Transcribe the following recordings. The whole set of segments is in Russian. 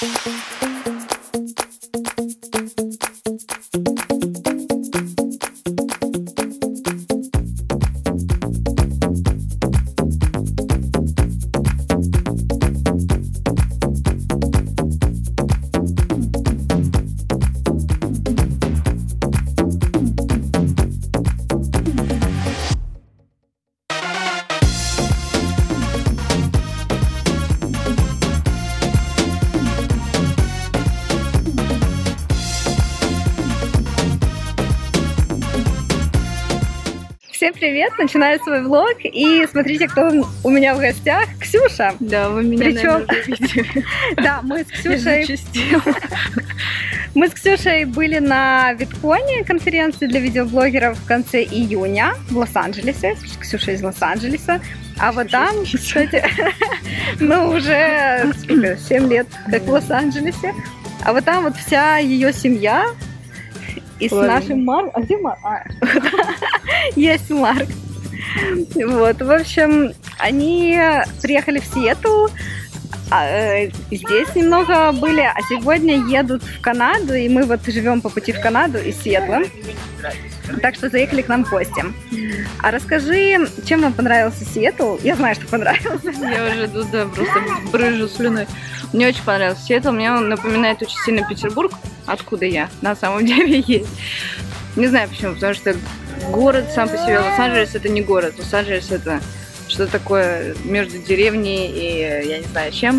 Всем привет! Начинаю свой влог, и смотрите, кто у меня в гостях. Ксюша. Да, вы меня, наверное, уже видели. Да, мы с Ксюшей были на Витконе, конференции для видеоблогеров, в конце июня в Лос-Анджелесе. Ксюша из Лос-Анджелеса. А вот там, кстати, ну уже 7 лет, как в Лос-Анджелесе. А вот там вот вся ее семья. И с нашим Марком... А где Марк? Есть Марк. Вот, в общем, они приехали в Сиэтл, здесь немного были, а сегодня едут в Канаду, и мы вот живем по пути в Канаду из Сиэтла. Так что заехали к нам в гости. А расскажи, чем вам понравился Сиэтл? Я знаю, что понравился. Я уже тут, да, просто брызжу слюной. Мне очень понравился Сиэтл. Мне он напоминает очень сильно Петербург, откуда я на самом деле есть. Не знаю почему, потому что город сам по себе, Лос-Анджелес это не город. Лос-Анджелес это что-то такое между деревней и я не знаю чем.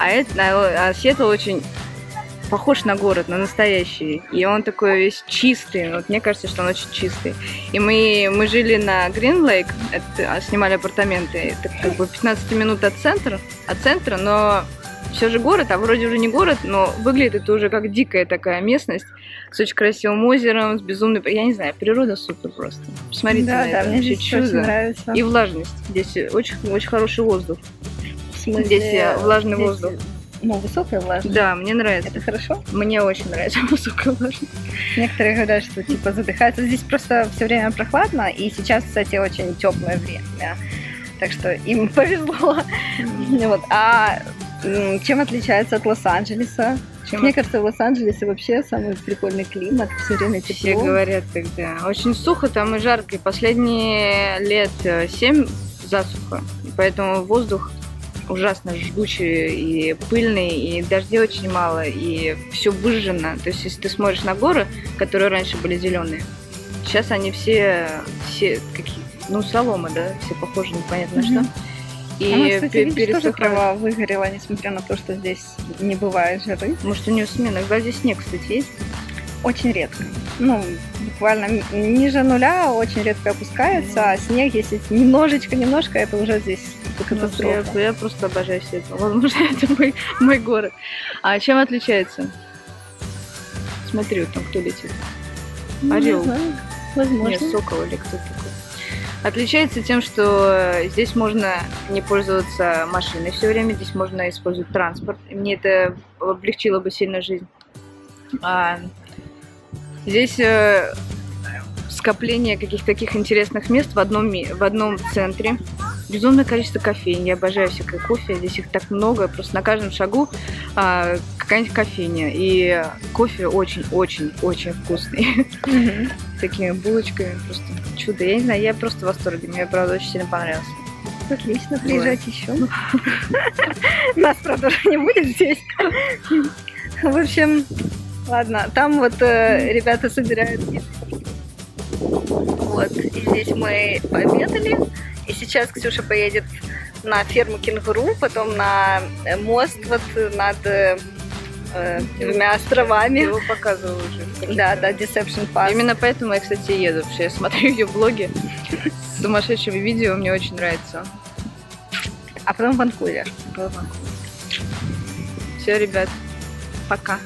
А Сиэтл очень похож на город, на настоящий. И он такой весь чистый. Вот мне кажется, что он очень чистый. И мы жили на Грин Лейк, снимали апартаменты. Это как бы 15 минут от центра, но все же город, а вроде уже не город, но выглядит это уже как дикая такая местность с очень красивым озером, с безумной... Я не знаю, природа супер просто. Посмотрите на это. Мне здесь очень нравится. И влажность. Здесь очень хороший воздух. Здесь влажный воздух. Ну, высокая влажность? Да, мне нравится. Это хорошо? Мне очень нравится высокая влажность. Некоторые говорят, что типа задыхаются. Здесь просто все время прохладно, и сейчас, кстати, очень теплое время. Так что им повезло. Вот. А чем отличается от Лос-Анджелеса? Мне кажется, в Лос-Анджелесе вообще самый прикольный климат, все время тепло. Все говорят тогда. Очень сухо там и жарко. И последние лет 7 засуха. И поэтому воздух ужасно жгучий и пыльный, и дождей очень мало, и все выжжено. То есть, если ты смотришь на горы, которые раньше были зеленые, сейчас они все какие, ну, солома, да, все похожи непонятно на что. И она, кстати, видишь, тоже трава выгорела, несмотря на то, что здесь не бывает жары. Может, у нее смена. Когда здесь снег, кстати, есть? Очень редко. Ну, буквально ниже нуля очень редко опускается, а снег, если немножечко, это уже здесь катастрофа. Я просто обожаю Сиэтл. Возможно, это мой город. А чем отличается? Смотри, вот там кто летит. Орел. Не знаю. Возможно. Нет, сокол или кто такой. Отличается тем, что здесь можно не пользоваться машиной все время, здесь можно использовать транспорт. И мне это облегчило бы сильно жизнь. Здесь скопление каких-то таких интересных мест в одном центре. Безумное количество кофейн. Я обожаю всякое кофе. Здесь их так много. Просто на каждом шагу какая-нибудь кофейня. И кофе очень-очень-очень вкусный. С такими булочками. Просто чудо. Я не знаю, я просто в восторге. Мне, правда, очень сильно понравился. Отлично. Приезжайте еще. Нас, правда, уже не будет здесь. В общем, ладно. Там вот ребята собирают. Вот. И здесь мы пообедали. И сейчас Ксюша поедет на ферму кенгуру, потом на мост вот над двумя островами. Я его показывала уже. Да, Deception Pass. Именно поэтому я, кстати, еду, потому что я смотрю ее блоги с сумасшедшими видео, мне очень нравится. А потом Ванкувер. Все, ребят, пока.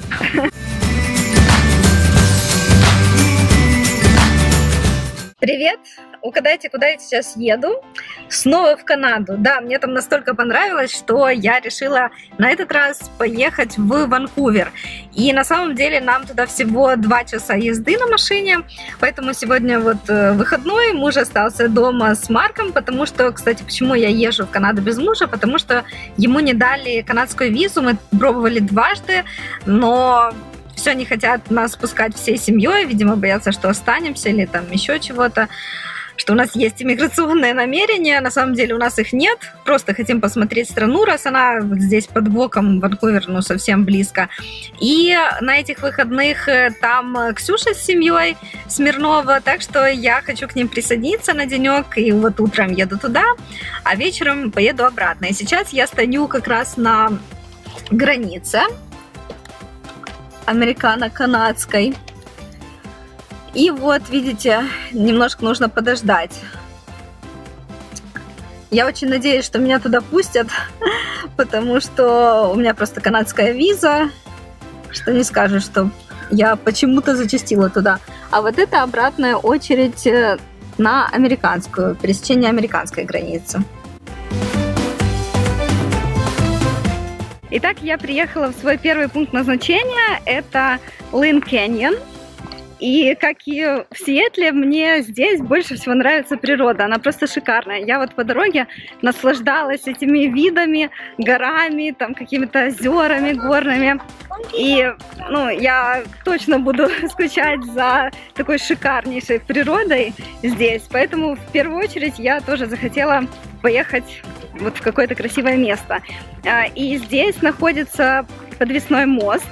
Привет! угадайте, куда я сейчас еду? Снова в Канаду. Да, мне там настолько понравилось, что я решила на этот раз поехать в Ванкувер. И на самом деле нам туда всего 2 часа езды на машине, поэтому сегодня вот выходной, муж остался дома с Марком, потому что, кстати, почему я езжу в Канаду без мужа, потому что ему не дали канадскую визу, мы пробовали дважды, но все не хотят нас пускать всей семьей, видимо, боятся, что останемся или там еще чего-то, что у нас есть иммиграционные намерения. На самом деле у нас их нет, просто хотим посмотреть страну, раз она здесь под боком, Ванкувер, ну, совсем близко. И на этих выходных там Ксюша с семьей Смирнова, так что я хочу к ним присоединиться на денек, и вот утром еду туда, а вечером поеду обратно. И сейчас я стою как раз на границе американо-канадской. И вот, видите, немножко нужно подождать. Я очень надеюсь, что меня туда пустят, потому что у меня просто канадская виза, что не скажешь, что я почему-то зачастила туда. А вот это обратная очередь на американскую, пересечение американской границы. Итак, я приехала в свой первый пункт назначения, это Лин Кэньон. И как и в Сиэтле, мне здесь больше всего нравится природа, она просто шикарная. Я вот по дороге наслаждалась этими видами, горами, там какими-то озерами горными. И ну, я точно буду скучать за такой шикарнейшей природой здесь. Поэтому в первую очередь я тоже захотела поехать вот в какое-то красивое место. И здесь находится подвесной мост.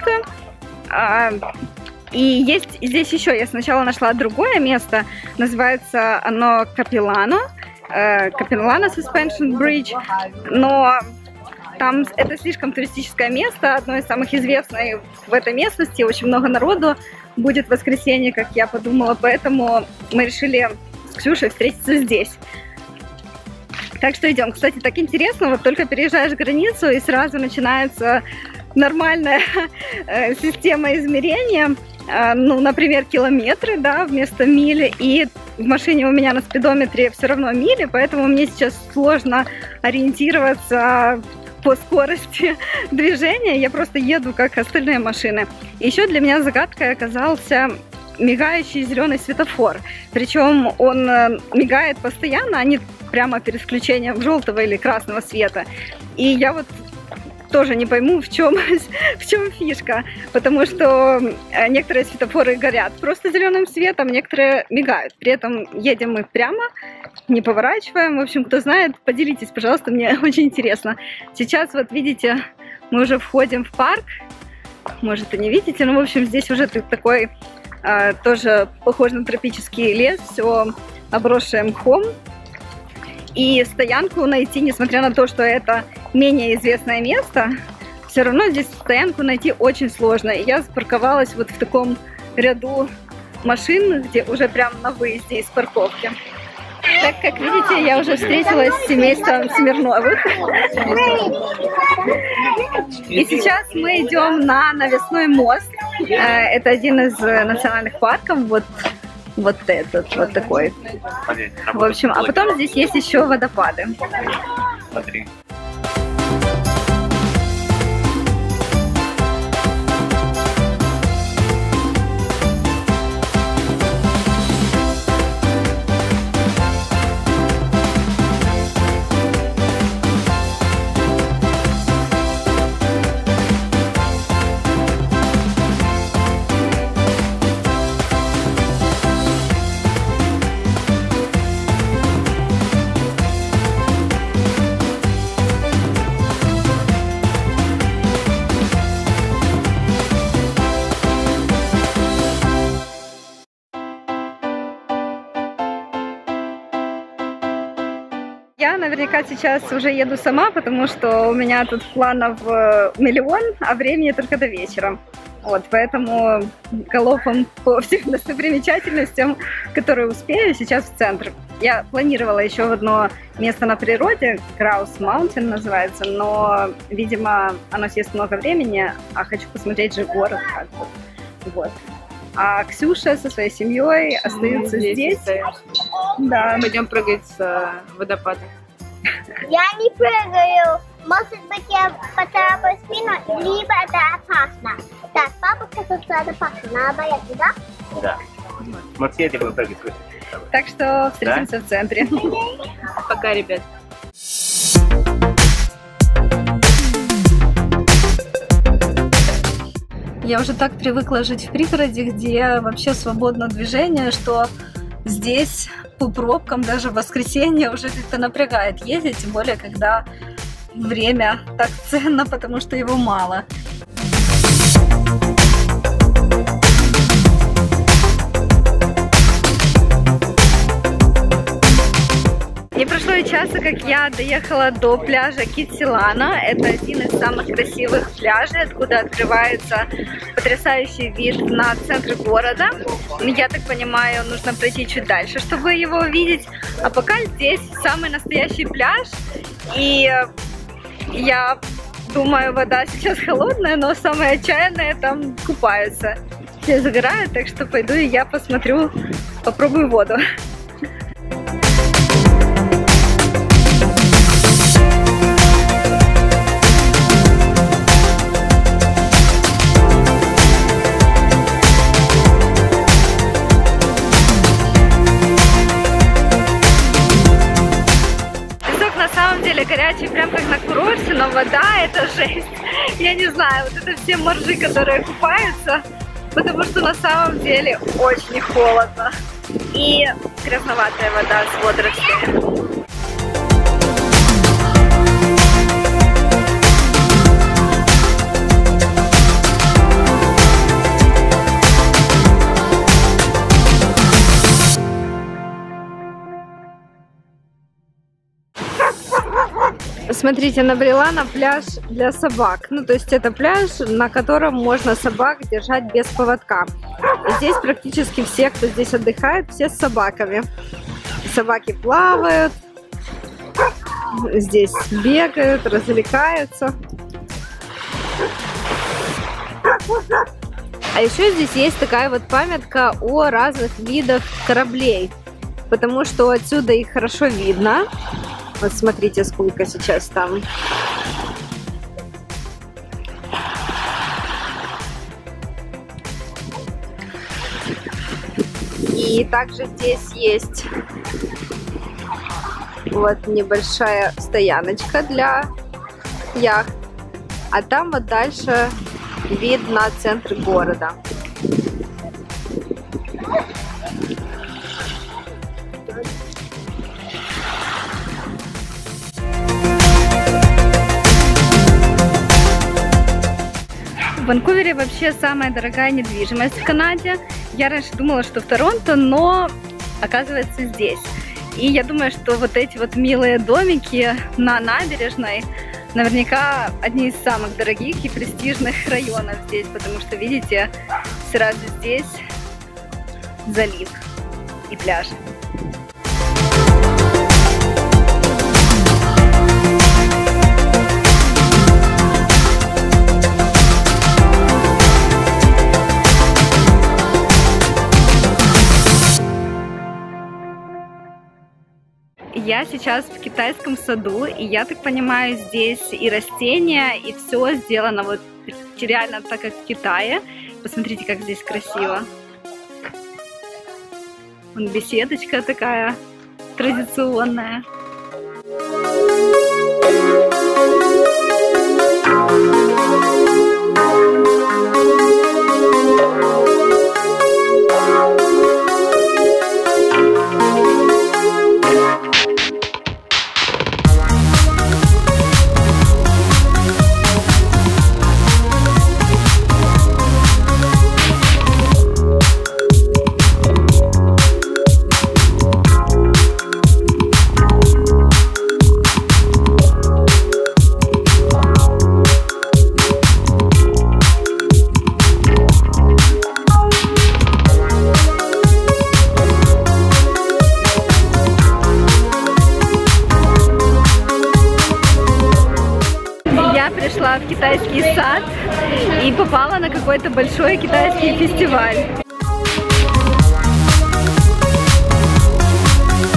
И есть здесь еще, я сначала нашла другое место, называется оно Капилано Suspension Bridge, но там это слишком туристическое место, одно из самых известных в этой местности, очень много народу будет в воскресенье, как я подумала, поэтому мы решили с Ксюшей встретиться здесь. Так что идем. Кстати, так интересно, вот только переезжаешь границу и сразу начинается нормальная система измерения. Ну, например, километры, да, вместо мили, и в машине у меня на спидометре все равно мили, поэтому мне сейчас сложно ориентироваться по скорости движения, я просто еду как остальные машины. Еще для меня загадкой оказался мигающий зеленый светофор, причем он мигает постоянно, а не прямо перед включением желтого или красного света, и я вот тоже не пойму, в чем фишка, потому что некоторые светофоры горят просто зеленым светом, некоторые мигают. При этом едем мы прямо, не поворачиваем. В общем, кто знает, поделитесь, пожалуйста, мне очень интересно. Сейчас вот видите, мы уже входим в парк, может и не видите, но в общем здесь уже такой тоже похож на тропический лес, все обросшее мхом. И стоянку найти, несмотря на то, что это менее известное место, все равно здесь стоянку найти очень сложно. И я запарковалась вот в таком ряду машин, где уже прям на выезде из парковки. Так как видите, я уже встретилась с семейством Смирновых. И сейчас мы идем на навесной мост. Это один из национальных парков. Вот этот, вот такой. В общем, а потом здесь есть еще водопады. Смотри. Я наверняка сейчас уже еду сама, потому что у меня тут планов миллион, а времени только до вечера. Вот, поэтому галопом по всем достопримечательностям, которые успею, сейчас в центр. Я планировала еще в одно место на природе, Grouse Mountain называется, но, видимо, оно съест много времени, а хочу посмотреть же город как бы. Вот. А Ксюша со своей семьей остаются здесь. Да. Пойдем прыгать с водопада. Я не прыгаю. Может быть, я поцарапаю спину, либо это опасно. Так, папа сказал, что это опасно. Надо бояться, да? Да. Максим, я буду прыгать. Так что встретимся в центре. Пока, ребят. Я уже так привыкла жить в пригороде, где вообще свободное движение, что здесь по пробкам даже в воскресенье уже как-то напрягает ездить, тем более, когда время так ценно, потому что его мало. Не прошло и часа, как я доехала до пляжа Китсилана. Это один из самых красивых пляжей, откуда открывается потрясающий вид на центр города. Я так понимаю, нужно пройти чуть дальше, чтобы его увидеть. А пока здесь самый настоящий пляж. И я думаю, вода сейчас холодная, но самые отчаянные там купаются. Все загорают, так что пойду и я посмотрю, попробую воду. Горячий, прям как на курорте, но вода это жесть. Я не знаю, вот это все моржи, которые купаются, потому что на самом деле очень холодно. И грязноватая вода с водорослями. Смотрите, набрела на пляж для собак. Ну, то есть это пляж, на котором можно собак держать без поводка. И здесь практически все, кто здесь отдыхает, все с собаками. Собаки плавают, здесь бегают, развлекаются. А еще здесь есть такая вот памятка о разных видах кораблей, потому что отсюда их хорошо видно. Вот смотрите, сколько сейчас там. И также здесь есть вот небольшая стояночка для яхт. А там вот дальше вид на центр города. В Ванкувере вообще самая дорогая недвижимость в Канаде. Я раньше думала, что в Торонто, но оказывается здесь. И я думаю, что вот эти вот милые домики на набережной наверняка одни из самых дорогих и престижных районов здесь, потому что, видите, сразу здесь залив и пляж. Я сейчас в китайском саду, и я так понимаю, здесь и растения, и все сделано вот реально так, как в Китае. Посмотрите, как здесь красиво. Вон беседочка такая традиционная. Пришла в китайский сад и попала на какой-то большой китайский фестиваль.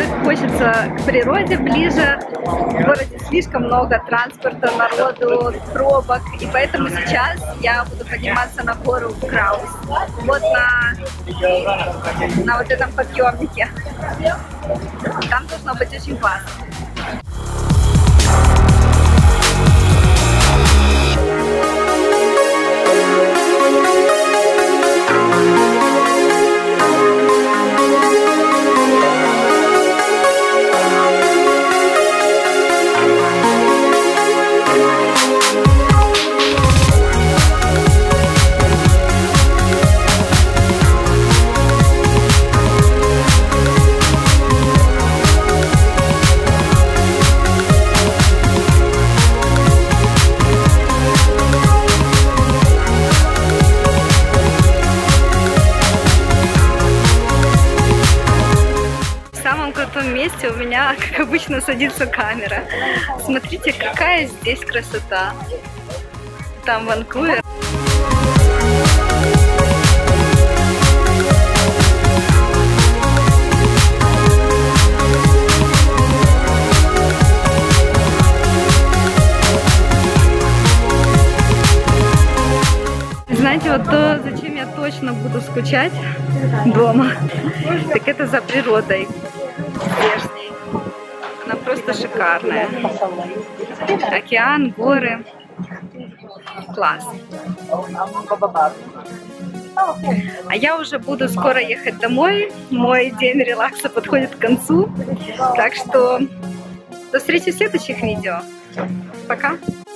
хочется к природе ближе. В городе слишком много транспорта, народу, пробок. И поэтому сейчас я буду подниматься на гору Краус. Вот на вот этом подъемнике. Там должно быть очень классно. Месте у меня, как обычно, садится камера. Смотрите, какая здесь красота. Там Ванкувер. Знаете, вот то, зачем я точно буду скучать дома, так это за природой. Здешней. Она просто шикарная. Океан, горы. Класс. А я уже буду скоро ехать домой. Мой день релакса подходит к концу. Так что до встречи в следующих видео. Пока.